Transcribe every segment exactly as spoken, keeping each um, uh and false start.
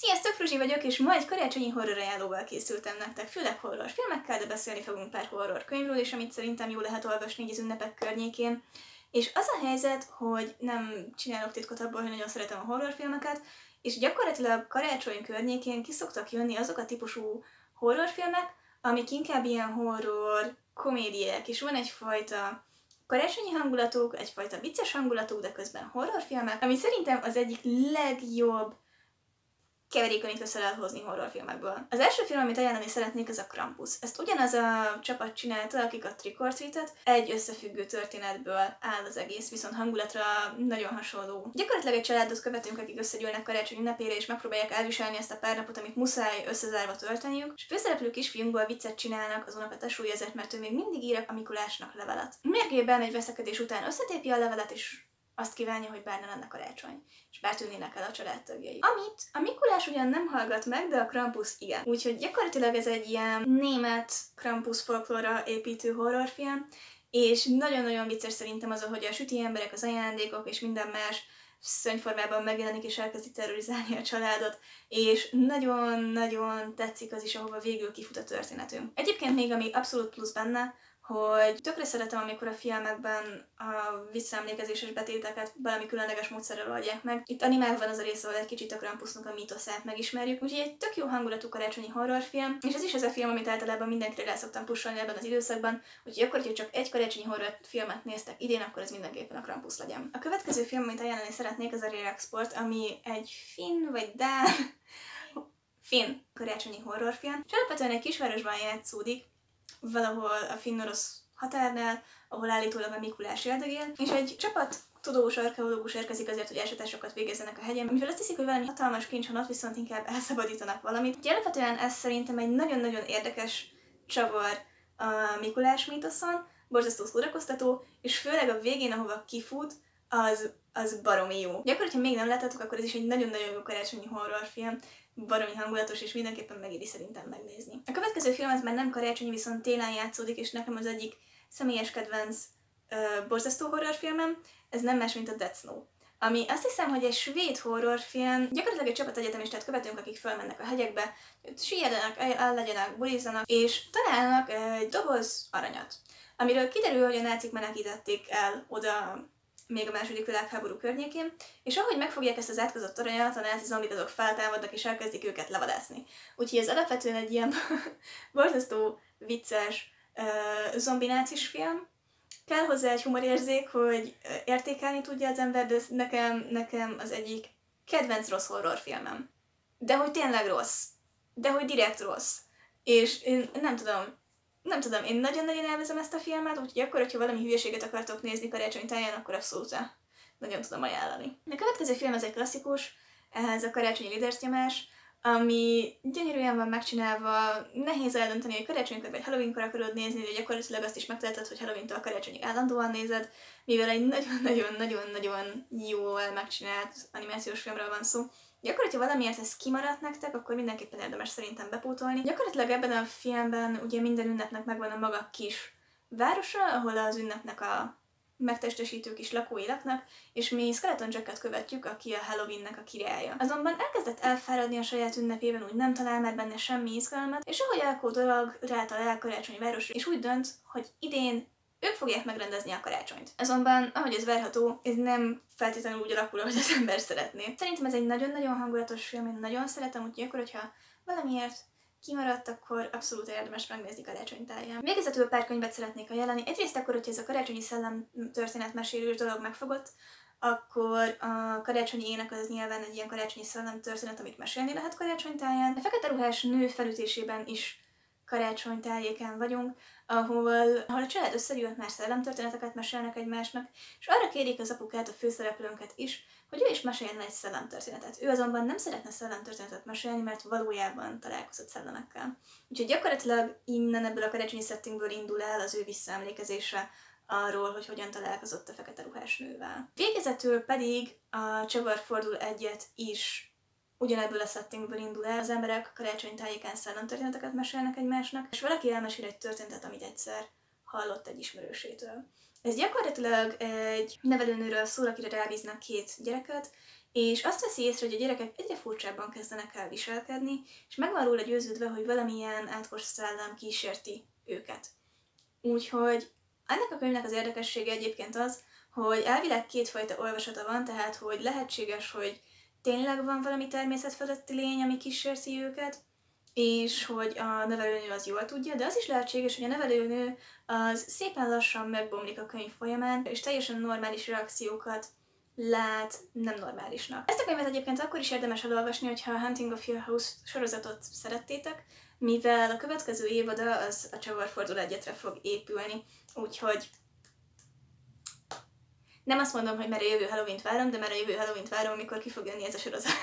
Sziasztok, Fruzsi vagyok, és ma egy karácsonyi horror ajánlóval készültem nektek, főleg horror filmekkel, de beszélni fogunk pár horror könyvről is, amit szerintem jó lehet olvasni így az ünnepek környékén. És az a helyzet, hogy nem csinálok titkot abból, hogy nagyon szeretem a horrorfilmeket, és gyakorlatilag karácsony környékén ki szoktak jönni azok a típusú horrorfilmek, amik inkább ilyen horror komédiák, és van egyfajta karácsonyi hangulatuk, egyfajta vicces hangulatuk, de közben horrorfilmek, ami szerintem az egyik legjobb keverék, amit össze lehet hozni horrorfilmekből. Az első film, amit ajánlani szeretnék, az a Krampus. Ezt ugyanaz a csapat csinálta, akik a Trick or Treat-et. Egy összefüggő történetből áll az egész, viszont hangulatra nagyon hasonló. Gyakorlatilag egy családot követünk, akik összegyűlnek karácsony ünnepére, és megpróbálják elviselni ezt a pár napot, amit muszáj összezárva tölteniük. És a főszereplő kisfiunkból viccet csinálnak az unokatesói ezért, mert ő még mindig ír a Mikulásnak levelet. Mérgében egy veszekedés után összetépi a levelet, és azt kívánja, hogy bár ne lenne karácsony, és bár tűnnének el a családtagjai. Amit a Mikulás ugyan nem hallgat meg, de a Krampus igen. Úgyhogy gyakorlatilag ez egy ilyen német Krampus folklóra építő horrorfilm, és nagyon-nagyon vicces szerintem az, hogy a süti emberek, az ajándékok és minden más szörnyformában megjelenik és elkezdi terrorizálni a családot, és nagyon-nagyon tetszik az is, ahova végül kifut a történetünk. Egyébként még ami abszolút plusz benne, hogy tökre szeretem, amikor a filmekben a visszaemlékezéses betéteket valami különleges módszerrel oldják meg. Itt animálva van az a rész, ahol egy kicsit a Krampusnak a mítoszát megismerjük, úgyhogy egy tök jó hangulatú karácsonyi horrorfilm, és ez is az a film, amit általában mindenkire rá szoktam pusolni ebben az időszakban, úgyhogy akkor, hogyha csak egy karácsonyi horrorfilmet néztek idén, akkor ez mindenképpen a Krampus legyen. A következő film, amit ajánlani szeretnék, az a Rare Export, ami egy finn vagy dán finn karácsonyi horrorfilm, és alapvetően egy kisvárosban játszódik, valahol a finn-orosz határnál, ahol állítólag a Mikulás éldegél, és egy csapat tudós archeológus érkezik azért, hogy ásatásokat végezzenek a hegyen, mivel azt hiszik, hogy valami hatalmas kincs van ott, viszont inkább elszabadítanak valamit. Úgyhogy alapvetően ez szerintem egy nagyon-nagyon érdekes csavar a Mikulás mítoszon, borzasztó szórakoztató, és főleg a végén, ahova kifut, az, az baromi jó. Gyakorlatilag, ha még nem láttátok, akkor ez is egy nagyon-nagyon jó karácsonyi horrorfilm, baromi hangulatos, és mindenképpen megéri szerintem megnézni. A következő film az már nem karácsonyi, viszont télen játszódik, és nekem az egyik személyes kedvenc uh, borzasztó horrorfilmem, ez nem más, mint a Dead Snow. Ami azt hiszem, hogy egy svéd horrorfilm, gyakorlatilag egy csapat egyetemistát követünk, akik fölmennek a hegyekbe, síeljenek, ellegyenek, bulizzanak, és találnak egy doboz aranyat, amiről kiderül, hogy a nácik menekítették el oda még a második világháború környékén, és ahogy megfogják ezt az átkozott aranyat, a náci zombik azok feltámadnak, és elkezdik őket levadászni. Úgyhogy ez alapvetően egy ilyen borzasztó, vicces, uh, zombi-nácis film. Kell hozzá egy humorérzék, hogy értékelni tudja az ember, de ez nekem, nekem az egyik kedvenc rossz horrorfilmem. De hogy tényleg rossz. De hogy direkt rossz. És én nem tudom, Nem tudom, én nagyon-nagyon élvezem ezt a filmet, úgyhogy akkor, hogyha valami hülyeséget akartok nézni karácsony táján, akkor abszolút nagyon tudom ajánlani. A következő film az egy klasszikus, ez a karácsonyi lidersnyomás, ami gyönyörűen van megcsinálva, nehéz eldönteni, hogy karácsonykor vagy Halloweenkor akarod nézni, de gyakorlatilag azt is megteheted, hogy Halloweentől karácsonyig állandóan nézed, mivel egy nagyon-nagyon-nagyon-nagyon jól megcsinált animációs filmről van szó. Gyakorlatilag valamiért ez kimaradt nektek, akkor mindenképpen érdemes szerintem bepótolni. Gyakorlatilag ebben a filmben ugye minden ünnepnek megvan a maga kis városa, ahol az ünnepnek a megtestesítők is lakói laknak, és mi Skeleton Jacket követjük, aki a Halloweennek a királya. Azonban elkezdett elfáradni a saját ünnepében, úgy nem talál már benne semmi izgalmat, és ahogy elkódolag rátalál karácsony városra, és úgy dönt, hogy idén ők fogják megrendezni a karácsonyt. Azonban, ahogy ez várható, ez nem feltétlenül úgy alakul, ahogy az ember szeretné. Szerintem ez egy nagyon-nagyon hangulatos film, én nagyon szeretem, úgyhogy akkor, hogyha valamiért kimaradt, akkor abszolút érdemes megnézni karácsonytáján. Végezetül pár könyvet szeretnék ajánlani. Egyrészt akkor, hogyha ez a karácsonyi szellem történetmesélős dolog megfogott, akkor a karácsonyi ének az nyilván egy ilyen karácsonyi szellem történet, amit mesélni lehet karácsonytáján. A fekete ruhás nő felütésében is karácsonytájéken vagyunk, ahol, ahol a család összegyűlt, már szellemtörténeteket mesélnek egymásnak, és arra kérik az apukát, a főszereplőnket is, hogy ő is meséljen egy szellemtörténetet. Ő azonban nem szeretne szellemtörténetet mesélni, mert valójában találkozott szellemekkel. Úgyhogy gyakorlatilag innen ebből a karácsonyi settingből indul el az ő visszaemlékezése arról, hogy hogyan találkozott a fekete ruhás nővel. Végezetül pedig a Csavar fordul egyet is ugyanebből a settingből indul el, az emberek karácsonytájéken szellemtörténeteket mesélnek egymásnak, és valaki elmesél egy történetet, amit egyszer hallott egy ismerősétől. Ez gyakorlatilag egy nevelőnőről szól, akire rábíznak két gyereket, és azt veszi észre, hogy a gyerekek egyre furcsábban kezdenek el viselkedni, és meg van róla győződve, hogy valamilyen átkos szellem kísérti őket. Úgyhogy ennek a könyvnek az érdekessége egyébként az, hogy elvileg kétfajta olvasata van, tehát hogy lehetséges, hogy tényleg van valami természetfeletti lény, ami kísérti őket, és hogy a nevelőnő az jól tudja, de az is lehetséges, hogy a nevelőnő az szépen lassan megbomlik a könyv folyamán, és teljesen normális reakciókat lát nem normálisnak. Ezt a könyvet egyébként akkor is érdemes elolvasni, hogyha a Hunting of Hill House sorozatot szerettétek, mivel a következő évada az a Csavarfordul egyetre fog épülni, úgyhogy nem azt mondom, hogy már a jövő Halloween-t várom, de már a jövő Halloween-t várom, amikor ki fog jönni ez a sorozat.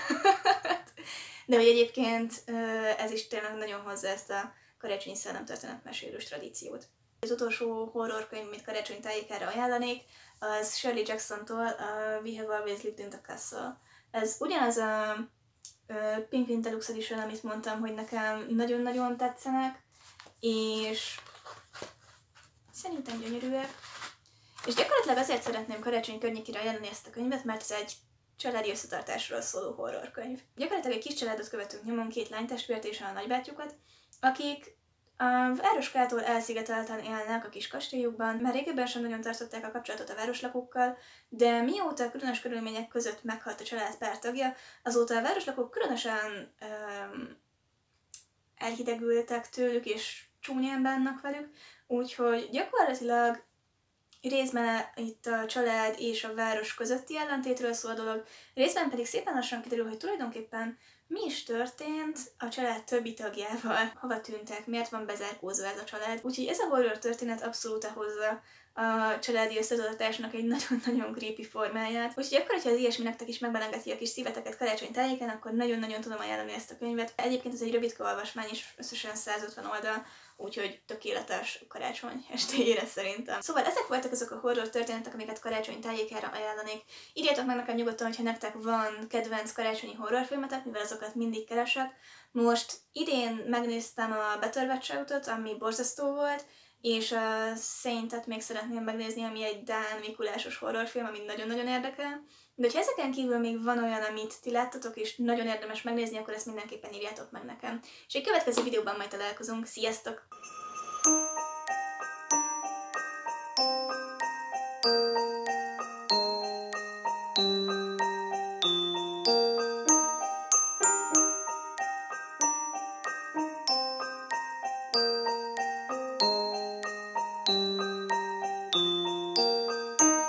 De hogy egyébként ez is tényleg nagyon hozza ezt a karácsonyi szellemtörténetmesélős tradíciót. Az utolsó horrorkönyv, amit karácsony tájékára ajánlanék, az Shirley Jackson-tól a We Have Always Lived in the Castle. Ez ugyanaz a Penguin Deluxe Edition, amit mondtam, hogy nekem nagyon-nagyon tetszenek, és szerintem gyönyörűek. És gyakorlatilag azért szeretném karácsony környékére ajánlani ezt a könyvet, mert ez egy családi összetartásról szóló horrorkönyv. Gyakorlatilag egy kis családot követünk nyomon, két lánytestvért és a nagybátyjukat, akik a városkától elszigetelten élnek a kis kastélyukban, mert régebben sem nagyon tartották a kapcsolatot a városlakókkal, de mióta a különös körülmények között meghalt a család pár tagja, azóta a városlakók különösen um, elhidegültek tőlük és csúnyán bánnak velük, úgyhogy gyakorlatilag részben itt a család és a város közötti ellentétről szól a dolog, részben pedig szépen lassan kiderül, hogy tulajdonképpen mi is történt a család többi tagjával, hova tűntek, miért van bezárkózva ez a család. Úgyhogy ez a horror történet abszolút hozza a családi összetartásnak egy nagyon-nagyon creepy formáját. Úgyhogy akkor, hogyha az ilyesmi nektek is megbelengeti a kis szíveteket karácsony tájéken, akkor nagyon-nagyon tudom ajánlani ezt a könyvet. Egyébként ez egy rövidke olvasmány, és összesen száz ötven oldal, úgyhogy tökéletes karácsony estéjére szerintem. Szóval ezek voltak azok a horror történetek, amiket karácsony tájékára ajánlanék. Írjátok meg nekem nyugodtan, hogyha nektek van kedvenc karácsonyi horrorfilmetek, mivel azokat mindig keresek. Most idén megnéztem a Better Watch Out-ot, ami borzasztó volt, és a Saint-et még szeretném megnézni, ami egy dán mikulásos horrorfilm, ami nagyon-nagyon érdekel. De ha ezeken kívül még van olyan, amit ti láttatok, és nagyon érdemes megnézni, akkor ezt mindenképpen írjátok meg nekem. És egy következő videóban majd találkozunk. Sziasztok!